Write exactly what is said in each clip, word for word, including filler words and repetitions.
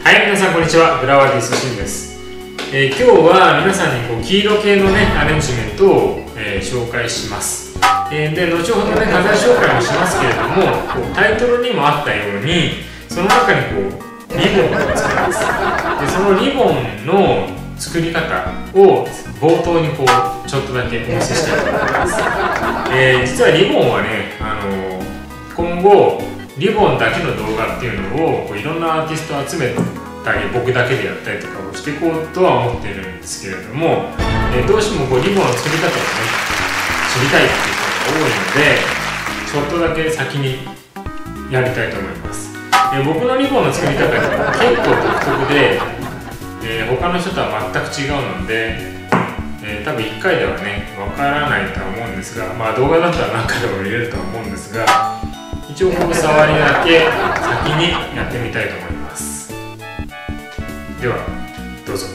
はい、皆さんこんにちは。フラワーティストシンです。えー、今日は皆さんにこう黄色系のねアレンジメントを、えー、紹介します。えー、で後ほどね飾り紹介もしますけれども、こうタイトルにもあったようにその中にこうリボンを使います。でそのリボンの作り方を冒頭にこうちょっとだけお見せしたいと思います。えー、実はリボンはね、あのー、今後リボンだけの動画っていうのをこういろんなアーティストを集めたり僕だけでやったりとかをしていこうとは思っているんですけれども、えー、どうしてもこうリボンの作り方をね知りたいっていう人が多いのでちょっとだけ先にやりたいと思います。えー、僕のリボンの作り方が結構独特で、えー、他の人とは全く違うので、えー、多分いっかいではねわからないとは思うんですが、まあ動画だったら何回でも見れるとは思うんですが、一応この触りだけ先にやってみたいと思います。ではどうぞ。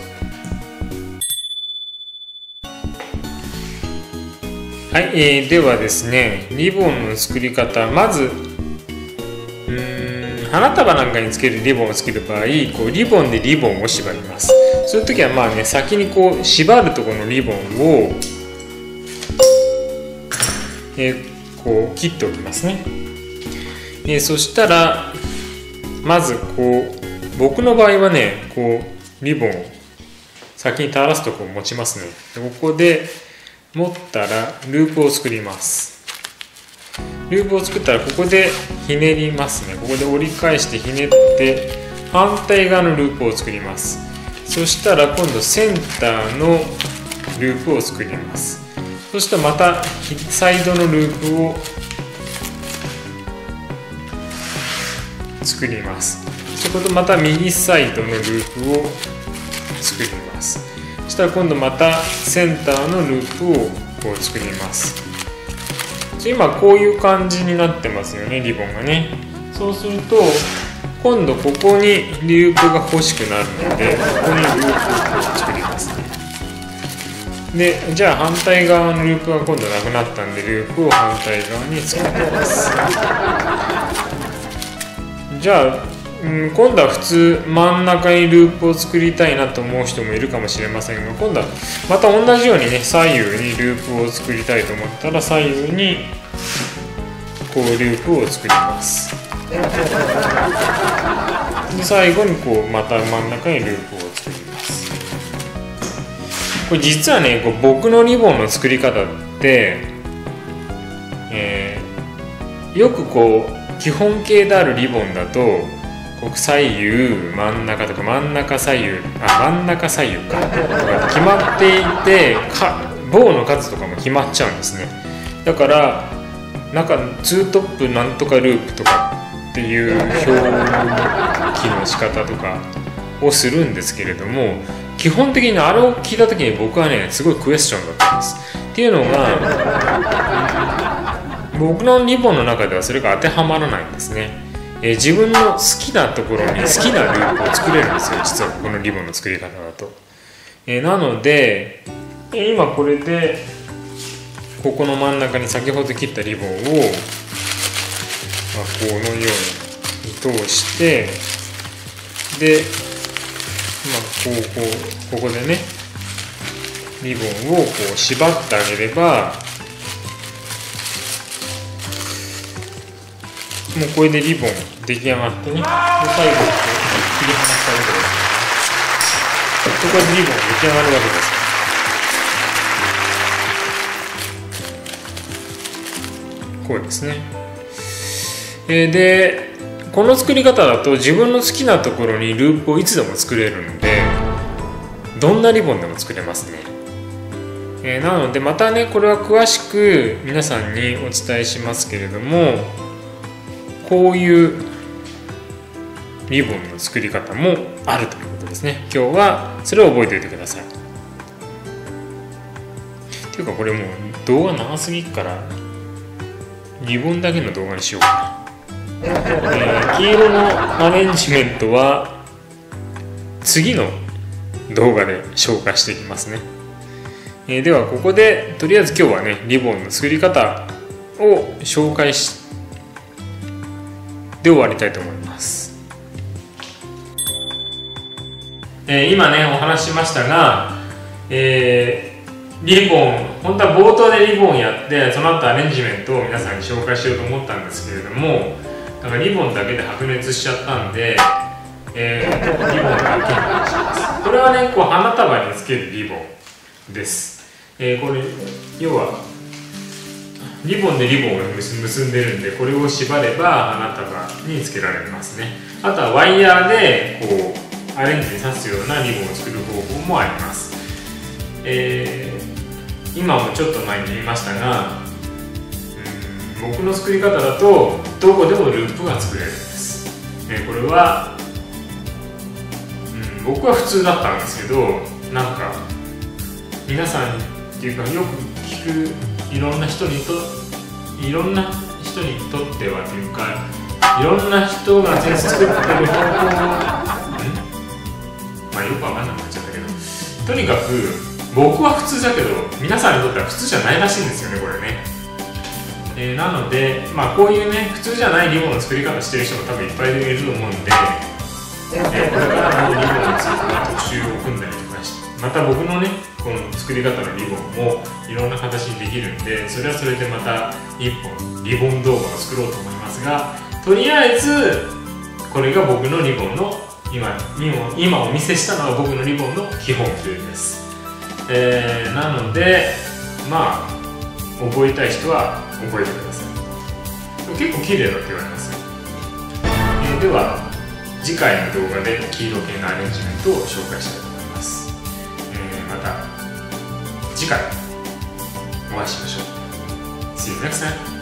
はい、えー、ではですね、リボンの作り方、まずうーん花束なんかにつけるリボンをつける場合、こうリボンでリボンを縛ります。そういう時はまあね、先にこう縛るところのリボンを、えー、こう切っておきますね。えー、そしたらまずこう僕の場合はね、こうリボンを先に垂らすとこを持ちますね。でここで持ったらループを作ります。ループを作ったらここでひねりますね。ここで折り返してひねって反対側のループを作ります。そしたら今度センターのループを作ります。そしたらまたサイドのループを作ります。そことまた右サイドのループを作ります。そしたら今度またセンターのループをこう作ります。今こういう感じになってますよね、リボンがね。そうすると今度ここにループが欲しくなるので、ここにループを作りますね。でじゃあ反対側のループが今度なくなったんで、ループを反対側に作ります。じゃあ、うん、今度は普通真ん中にループを作りたいなと思う人もいるかもしれませんが、今度はまた同じようにね、左右にループを作りたいと思ったら左右にこうループを作ります。で最後にこうまた真ん中にループを作ります。これ実はね、こう僕のリボンの作り方って、えー、よくこう基本形であるリボンだとこう左右真ん中とか真ん中左右あ真ん中左右かとか決まっていてか棒の数とかも決まっちゃうんですね。だからなんかツートップなんとかループとかっていう表記の仕方とかをするんですけれども、基本的にあれを聞いた時に僕はねすごいクエスチョンだったんです。っていうのが僕のリボンの中ではそれが当てはまらないんですね。えー、自分の好きなところに好きなループを作れるんですよ、実はこのリボンの作り方だと。えー、なので、えー、今これでここの真ん中に先ほど切ったリボンを、まあ、このように通して、で、まあ、こうこうここでねリボンをこう縛ってあげれば、もうこれでリボン出来上がってね、で最後にこう切り離したわけです。そこでリボン出来上がるわけです。こうですね。えー、でこの作り方だと自分の好きなところにループをいつでも作れるので、どんなリボンでも作れますね。えー、なのでまたねこれは詳しく皆さんにお伝えしますけれども、こういうリボンの作り方もあるということですね。今日はそれを覚えておいてください。っていうかこれもう動画長すぎるからリボンだけの動画にしようかな。えー、黄色のアレンジメントは次の動画で紹介していきますね。えー、ではここでとりあえず今日はねリボンの作り方を紹介してで終わりたいと思います。 えー、今ねお話ししましたが、えー、リボン、本当は冒頭でリボンやってその後アレンジメントを皆さんに紹介しようと思ったんですけれども、なんかリボンだけで白熱しちゃったんで、えー、リボンだけにします。これはねこう花束につけるリボンです。えー、これ要はリボンでリボンを結んでるんで、これを縛れば花束につけられますね。あとはワイヤーでこうアレンジに刺すようなリボンを作る方法もあります。えー、今もちょっと前に言いましたが、うん、僕の作り方だとどこでもループが作れるんです。えー、これは、うん、僕は普通だったんですけど、なんか皆さんっていうかよく聞くいろんな人にといろんな人にとってはというか、いろんな人が全然作ってる方法を、んまあよくわかんなくなっちゃったけど、とにかく僕は普通だけど皆さんにとっては普通じゃないらしいんですよね、これね。えー、なので、まあ、こういうね普通じゃないリボンの作り方してる人も多分いっぱいいると思うんで、えー、これからもリボンについては特集を組んだりとかして、また僕のねこの作り方のリボンもいろんな形にできるんで、それはそれでまた一本リボン動画を作ろうと思いますが、とりあえずこれが僕のリボンの 今, 今お見せしたのは僕のリボンの基本というです。えー、なのでまあ覚えたい人は覚えてください。結構綺麗だって言われますよ。えー、では次回の動画で黄色系のアレンジメントを紹介したいと思います。えー、また次回お会いしましょう。See you next time.